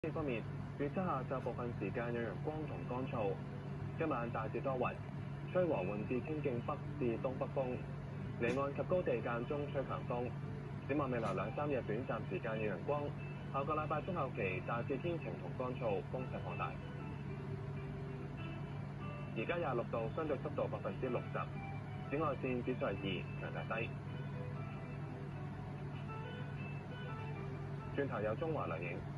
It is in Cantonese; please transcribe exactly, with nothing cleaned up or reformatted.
天氣方面，預測下晝部分時間有陽光同乾燥，今晚大致多雲，吹和緩至清勁北至東北風，離岸及高地間中吹強風。展望未來兩三日短暫時間有陽光，下個禮拜中後期大致天晴同乾燥，風勢頗大。而家廿六度，相對濕度百分之六十，紫外線指數係二，強度低。轉頭有中華雷影。